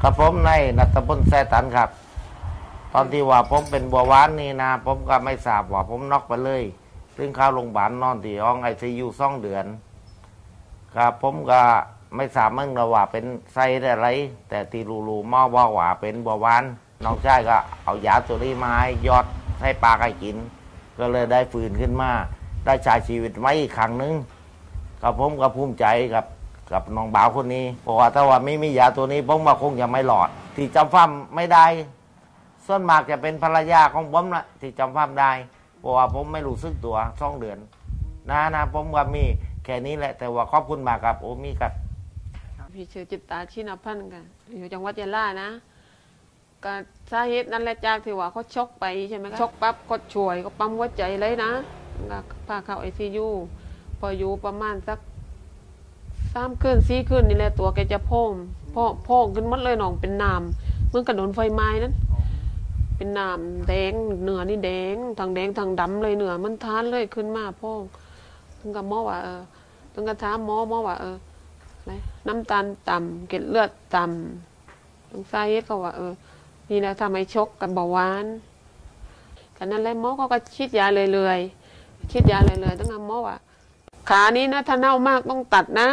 กับผมในนัตพลแซ่ตันครับตอนที่ว่าผมเป็นเบาหวานนี่นะผมก็ไม่ทราบว่าผมน็อกไปเลยซึ่งเข้าโรงพยาบาลนอนที่ห้องICU2 เดือนครับผมก็ไม่ทราบมั่งว่าเป็นไส้อะไรแต่ที่รู้ๆหมอบอกว่าเป็นเบาหวานน้องชายก็เอายาตัวนี้มาให้ยอดให้ปลาให้กินก็เลยได้ฟื้นขึ้นมาได้ใช้ชีวิตไว้อีกครั้งนึงครับผมก็ภูมิใจกับน้องบ่าวคนนี้เพราะว่าถ้าว่าไม่มียาตัวนี้ผมว่าคงจะไม่หลอดที่จำฟั่มไม่ได้ส่วนมากจะเป็นภรรยาของผมนะที่จำฟั่มได้เพราะว่าผมไม่รู้สึกตัว2 เดือนนะผมว่ามีแค่นี้แหละแต่ว่าขอบคุณมากครับโอ้มีครับพี่ชื่อจิตตาชินพันธ์กันอยู่จังหวัดยะลานะก็สาเหตุนั่นแหละจากที่ว่าเขาช็อกไปใช่ไหมช็อกปั๊บก็ช่วยก็ปั๊มหัวใจเลยนะก็พาเข้าICUพออยู่ประมาณสัก3 คืน 4 คืนนี่แหละตัวแกจะพ่องขึ้นหมดเลยน้องเป็นน้ำเหมือนกระโดนไฟไหม้นั้นเป็นน้ำแดงเนื้อนี่แดงทางแดงทางดำเลยเนื้อมันทานเลยขึ้นมาพ่องถึงกับหมอว่าถึงกับถามหมอว่าอะไรน้ำตาลต่ำเกล็ดเลือดต่ำทางสาเหตุก็ว่านี่แหละทำให้ช็อกกับเบาหวานกันนั้นแหละหมอก็ฉีดยาเลยฉีดยาเลยตั้งแต่หมอว่าขานี้นะถ้าเน่ามากต้องตัดนะ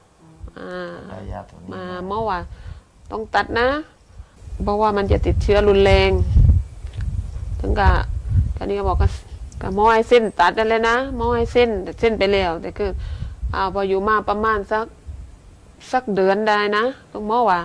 มาหมอว่าต้องตัดนะเพราะว่ามันจะติดเชื้อรุนแรงถึงกับนี้ก็บอกกับหมอให้เส้นตัดได้เลยนะหมอให้เส้นไปแล้วแต่คือพออยู่มาประมาณสักเดือนได้นะต้องหมอว่า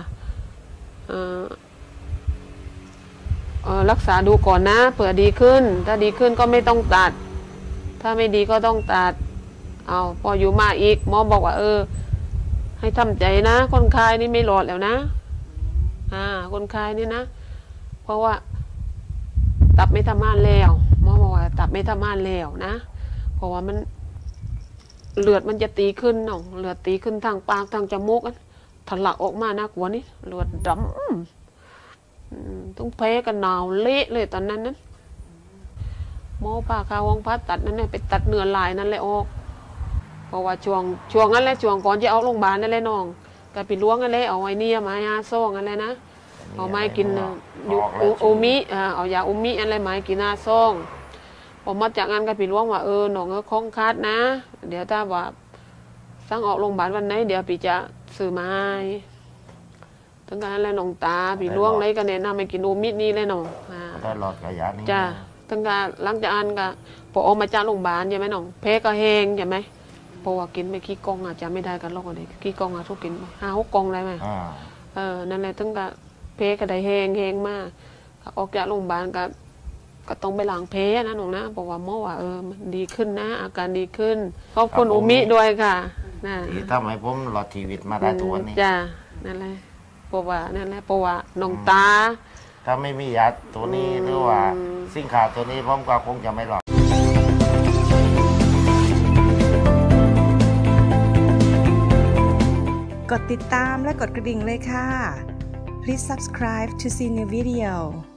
รักษาดูก่อนนะเผื่อดีขึ้นถ้าดีขึ้นก็ไม่ต้องตัดถ้าไม่ดีก็ต้องตัดพออยู่มาอีกหมอบอกว่าให้ทำใจนะคนไข้นี่ไม่รอดแล้วนะคนไข้นี่นะเพราะว่าตับไม่ทำงานแล้วหมอบอกว่าตับไม่ทำงานแล้วนะเพราะว่ามันเลือดมันจะตีขึ้นน้องเลือดตีขึ้นทางปากทางจมูกทะลักออกมานะกลัวนี่เลือดดำต้องแพ้กันหนาวเละเลยตอนนั้นนั้นหมอพาเข้าห้องผ่าตัดนั่นแหละไปตัดเนื้อลายนั่นเลยออกเพราะว่าช่วงนั้นแหละช่วงก่อนจะเอาโรงพยาบาลนั่นแหละน้องก็ไปล้วงนั่นแหละเอาไว้เนี่ยมาให้ซองนั่นแหละนะเอาไม้กินอูมิเอายาอูมิอะไรไม้กินซองพอมาจากงานก็ไปล้วงว่าน้องคล้องคาดนะเดี๋ยวถ้าว่าสั่งออกโรงพยาบาลวันไหนเดี๋ยวพี่จะซื้อมาให้ทั้งการอะไรน้องตาพี่ล้วงเลยก็แนะนำให้กินอูมินี่เลยน้องได้หลอดกระยานี้จ้าทั้งการหลังจากอันก็พอออกมาจากโรงพยาบาลใช่ไหมน้องเพก็แห้งใช่ไหมเพราะว่ากินไม่ขี้กองอาจจะไม่ได้กันหรอกอะไรขี้กองทุกกิน5-6 กองได้ไหมนั่นแหละทั้งการเพก็ได้แห้งมากออกจากโรงพยาบาลก็ต้องไปล้างเพนะน้องนะบอกว่าหมอว่ามันดีขึ้นนะอาการดีขึ้นขอบคุณอูมิด้วยค่ะที่ทำให้ผมหลอดชีวิตมาได้ทุกวันนี้จ้านั่นแหละเพราะว่าน้องตาถ้าไม่มียาตัวนี้หรือว่าสิ่งขาดตัวนี้ผมก็คงจะไม่หลอดกดติดตามและกดกระดิ่งเลยค่ะ Please subscribe to see new video